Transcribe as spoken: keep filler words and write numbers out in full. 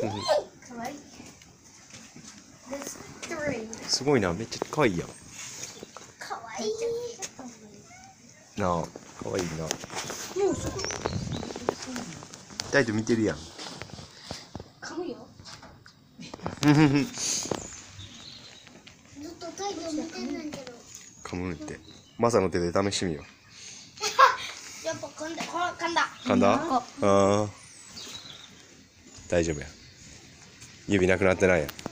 かわいい。 すごいな、めっちゃ可愛いやん。 かわいい。 なあ、可愛いな。タイト見てるやん。 噛むよ。 ふふふ。 ずっとタイト見てんねんけど。 噛むって。マサの手で試してみよう。 やっぱ噛んだ。ほら噛んだ。 噛んだ？ああ。大丈夫や。指なくなってないやん。